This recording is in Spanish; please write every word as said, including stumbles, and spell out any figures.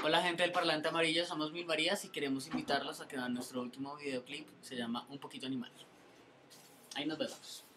Hola gente del Parlante Amarillo, somos Mil Marías y queremos invitarlos a que vean nuestro último videoclip, se llama Un Poquito Animal. Ahí nos vemos.